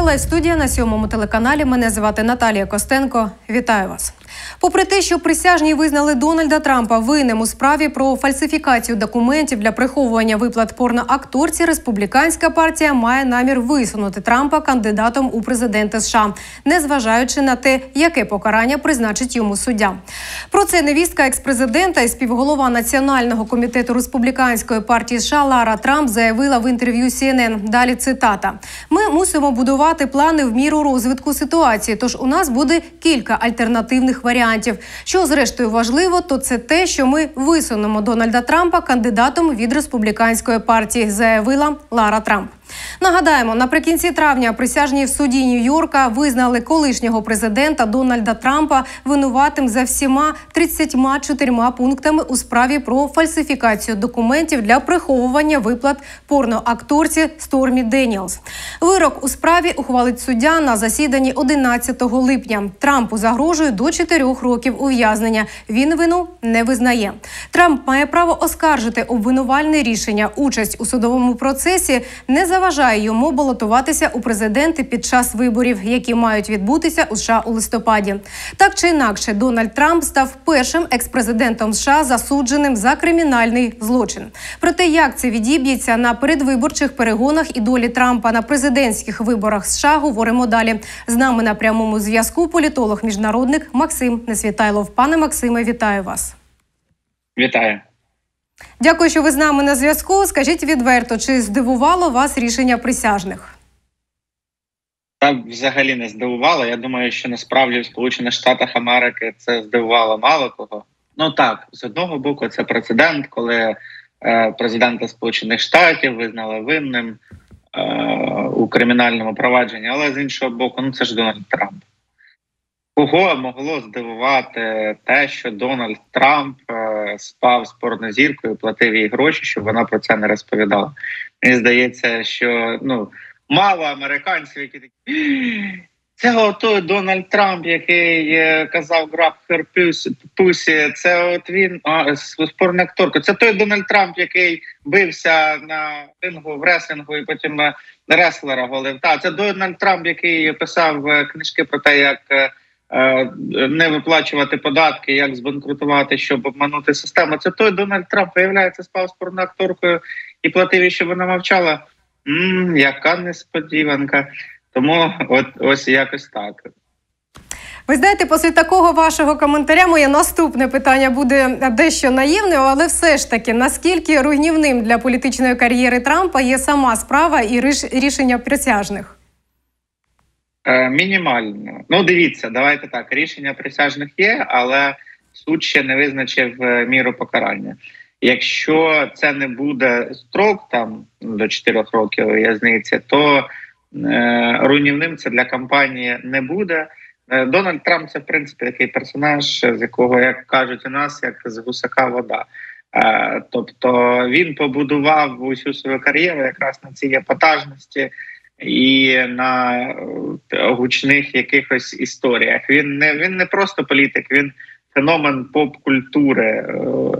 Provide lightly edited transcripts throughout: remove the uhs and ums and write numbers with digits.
Це лайв-студія на 7-му телеканалі. Мене звати Наталія Костенко. Вітаю вас. Попри те, що присяжні визнали Дональда Трампа винним у справі про фальсифікацію документів для приховування виплат порноакторці, республіканська партія має намір висунути Трампа кандидатом у президенти США, незважаючи на те, яке покарання призначить йому суддя. Про це невістка екс-президента і співголова Національного комітету республіканської партії США Лара Трамп заявила в інтерв'ю CNN. Далі цитата. «Ми мусимо будувати плани в міру розвитку ситуації, тож у нас буде кілька альтернативних варіантів. Що, зрештою, важливо, то це те, що ми висунемо Дональда Трампа кандидатом від республіканської партії», заявила Лара Трамп. Нагадаємо, наприкінці травня присяжні в суді Нью-Йорка визнали колишнього президента Дональда Трампа винуватим за всіма 34 пунктами у справі про фальсифікацію документів для приховування виплат порноакторці Стормі Деніелс. Вирок у справі ухвалить суддя на засіданні 11 липня. Трампу загрожує до 4 років ув'язнення. Він вину не визнає. Трамп має право оскаржити обвинувальне рішення. Участь у судовому процесі не заважає йому балотуватися у президенти під час виборів, які мають відбутися у США у листопаді. Так чи інакше, Дональд Трамп став першим екс-президентом США, засудженим за кримінальний злочин. Про те, як це відіб'ється на передвиборчих перегонах і долі Трампа на президентських виборах США, говоримо далі. З нами на прямому зв'язку політолог-міжнародник Максим Несвітайлов. Пане Максиме, вітаю вас. Вітаю. Дякую, що ви з нами на зв'язку. Скажіть відверто, чи здивувало вас рішення присяжних? Та взагалі не здивувало. Я думаю, що насправді в Сполучених Штатах Америки це здивувало мало кого. Ну так, з одного боку це прецедент, коли президента Сполучених Штатів визнали винним у кримінальному провадженні, але з іншого боку, це ж Дональд Трамп. Кого могло здивувати те, що Дональд Трамп спав з порнозіркою, платив їй гроші, щоб вона про це не розповідала? Мені здається, що мало американців, які такі: це отой Дональд Трамп, який казав «grab her pussy», це от він, спорна акторка. Це той Дональд Трамп, який бився на рингу, в реслінгу і потім реслера голив. Це Дональд Трамп, який писав книжки про те, як не виплачувати податки, як збанкрутувати, щоб обманути систему. Це той Дональд Трамп, виявляється, спав з порноакторкою і платив їй, щоб вона мовчала. Яка несподіванка. Тому ось якось так. Ви знаєте, після такого вашого коментаря моє наступне питання буде дещо наївним, але все ж таки, наскільки руйнівним для політичної кар'єри Трампа є сама справа і рішення присяжних? Мінімально. Дивіться, давайте так, рішення присяжних є, але суд ще не визначив міру покарання. Якщо це не буде строк до 4 років в'язниці, то руйнівним це для кампанії не буде. Дональд Трамп – це, в принципі, такий персонаж, з якого, як кажуть у нас, як з гусака вода. Тобто він побудував усю свою кар'єру якраз на цій епатажності і на гучних якихось історіях. Він не просто політик, він феномен поп-культури.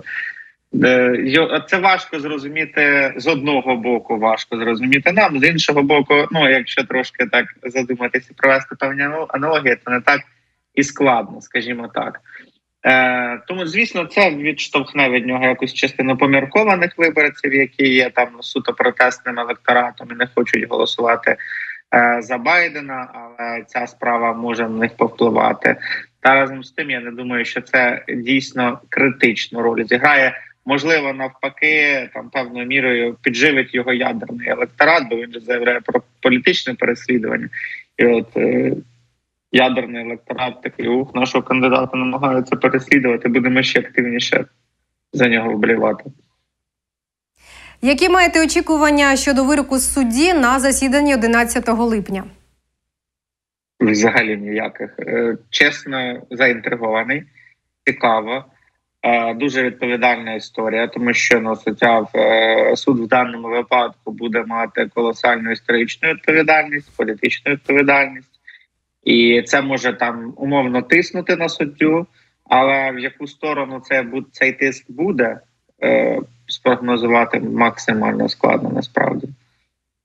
Це важко зрозуміти з одного боку, важко зрозуміти нам, з іншого боку, якщо трошки так задуматися і провести певні аналогії, то не так і складно, скажімо так. Тому, звісно, це відштовхне від нього якусь частину поміркованих виборців, які є суто протестним електоратом і не хочуть голосувати за Байдена, але ця справа може на них повпливати. Та разом з тим, я не думаю, що це дійсно критичну роль зіграє. Можливо, навпаки, певною мірою підживить його ядерний електорат, бо він же заявляє про політичне переслідування. І ядерний електорат такий: нашого кандидата намагаються переслідувати, будемо ще активніше за нього вболівати. Які маєте очікування щодо вироку судді на засіданні 11 липня? Взагалі ніяких. Чесно, заінтригований, цікаво. Дуже відповідальна історія, тому що суд в даному випадку буде мати колосальну історичну відповідальність, політичну відповідальність. І це може умовно тиснути на суддю, але в яку сторону цей тиск буде, спрогнозувати максимально складно насправді.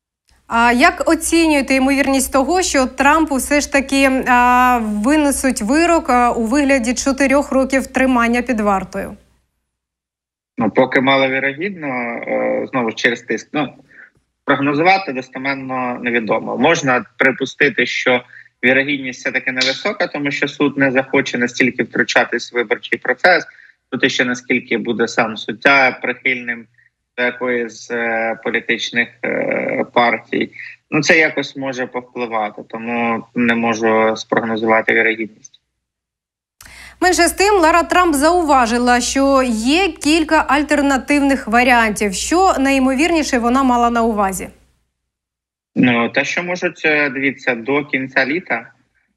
А як оцінюєте ймовірність того, що Трампу все ж таки винесуть вирок у вигляді 4 років тримання під вартою? Ну, поки маловірогідно, знову ж через тиск. Прогнозувати достеменно невідомо. Можна припустити, що вірогідність все-таки невисока, тому що суд не захоче настільки втручатись в виборчий процес. Тут ще наскільки буде сам суддя прихильним до якоїсь політичних партій. Це якось може повпливати, тому не можу спрогнозувати вірогідність. Менше з тим, Лара Трамп зауважила, що є кілька альтернативних варіантів. Що найімовірніше вона мала на увазі? Те, що можуть, дивіться, до кінця літа,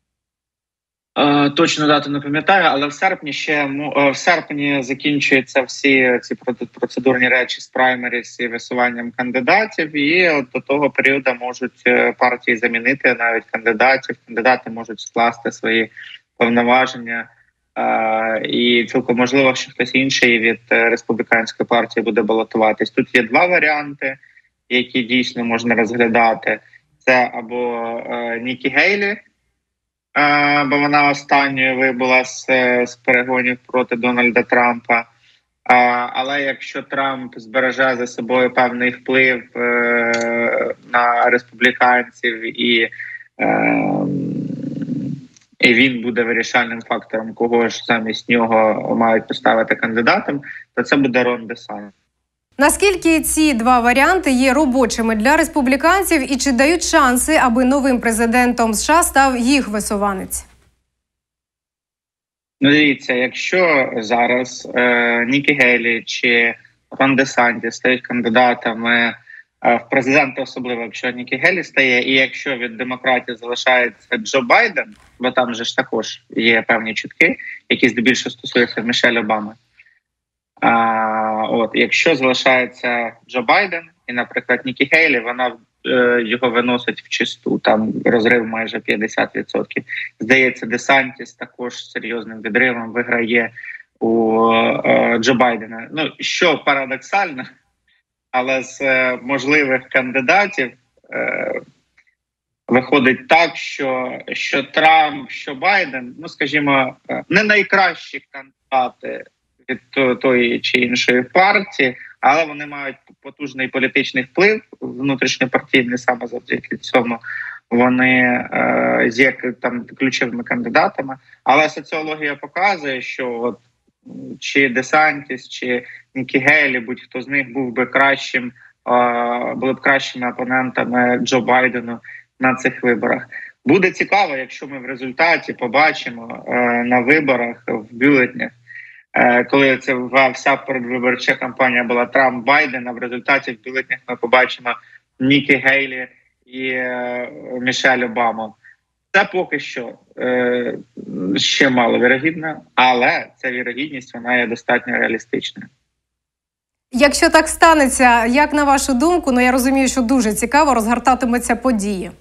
точно дату не пам'ятаю, але в серпні закінчуються всі ці процедурні речі з праймеріс і висуванням кандидатів, і до того періоду можуть партії замінити навіть кандидатів. Кандидати можуть скласти свої повноваження, і цілком можливо, що хтось інший від республіканської партії буде балотуватись. Тут є два варіанти, які дійсно можна розглядати. Це або Нікі Гейлі, бо вона останньою вибула з перегонів проти Дональда Трампа. Але якщо Трамп збереже за собою певний вплив на республіканців і він буде вирішальним фактором, кого ж замість нього мають поставити кандидатом, то це буде Рон Десантіс. Наскільки ці два варіанти є робочими для республіканців і чи дають шанси, аби новим президентом США став їх висуванець? Дивіться, якщо зараз Нікі Гейлі чи Рон Десантіс стають кандидатами в президенти, особливо якщо Нікі Гейлі стає, і якщо від демократів залишається Джо Байден, бо там же ж також є певні чутки, які здебільшого стосуються Мішель Обами. Якщо залишається Джо Байден і, наприклад, Нікі Гейлі, вона його виносить в чисту, там розрив майже 50%. Здається, Десантіс також серйозним відривом виграє у Джо Байдена. Що парадоксально, але з можливих кандидатів виходить так, що Трамп, що Байден, скажімо, не найкращі кандидати від тої чи іншої партії, але вони мають потужний політичний вплив, внутрішньопартійний, саме завдяки цьому вони є там ключовими кандидатами. Але соціологія показує, що чи Десантіс, чи Нікі Гейлі, будь-хто з них були б кращими опонентами Джо Байдену на цих виборах. Буде цікаво, якщо ми в результаті побачимо на виборах, в бюлетнях, коли це вся передвиборча кампанія була Трамп-Байден, а в результаті в бюлетнях ми побачимо Нікі Гейлі і Мішель Обаму. Це поки що ще маловірогідно, але ця вірогідність, вона є достатньо реалістичною. Якщо так станеться, як на вашу думку, я розумію, що дуже цікаво, розгортатимуться події?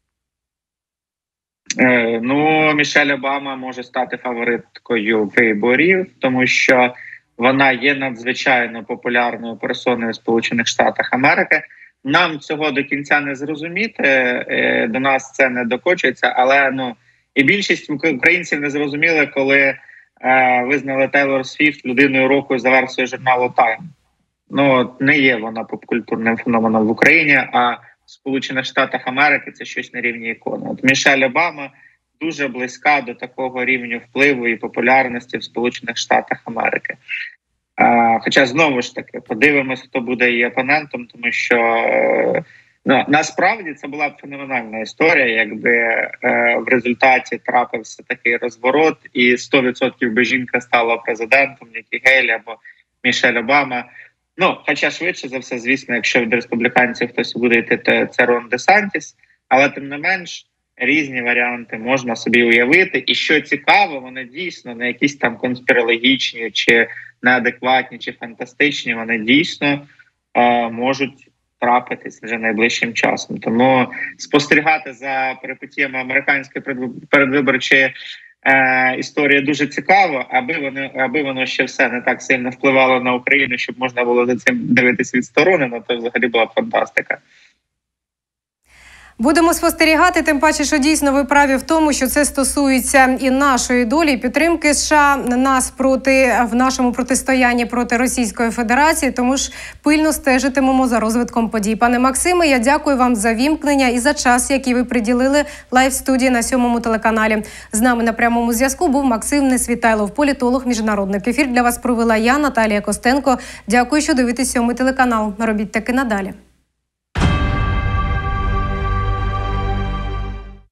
Мішель Обама може стати фавориткою виборів, тому що вона є надзвичайно популярною персоною в Сполучених Штатах Америки. Нам цього до кінця не зрозуміти, до нас це не докочується, але і більшість українців не зрозуміли, коли визнали Тейлор Свіфт людиною року за версією журналу Time. Не є вона попкультурним феноменом в Україні, а в Сполучених Штатах Америки це щось на рівні ікони. Мішель Обама дуже близька до такого рівня впливу і популярності в Сполучених Штатах Америки. Хоча, знову ж таки, подивимося, хто буде її опонентом, тому що насправді це була б феноменальна історія, якби в результаті трапився такий розворот і 100% би жінка стала президентом, Нікі Гейлі або Мішель Обама. Хоча швидше за все, звісно, якщо від республіканців хтось буде йти, то це Рон Десантіс, але тим не менш різні варіанти можна собі уявити. І що цікаво, вони дійсно не якісь там конспірологічні, чи неадекватні, чи фантастичні, вони дійсно можуть трапитись вже найближчим часом. Тому спостерігати за перипетіями американської передвиборчої історії дуже цікаво, аби воно ще все не так сильно впливало на Україну, щоб можна було за цим дивитися відсторонено, то взагалі була фантастика. Будемо спостерігати, тим паче, що дійсно ви праві в тому, що це стосується і нашої долі, і підтримки США нас в нашому протистоянні проти Російської Федерації. Тому ж пильно стежитимемо за розвитком подій. Пане Максиме, я дякую вам за вімкнення і за час, який ви приділили лайв-студії на 7 телеканалі. З нами на прямому зв'язку був Максим Несвітайлов, політолог, міжнародник. Ефір для вас провела я, Наталія Костенко. Дякую, що дивитесь 7 телеканал. Робіть таки надалі.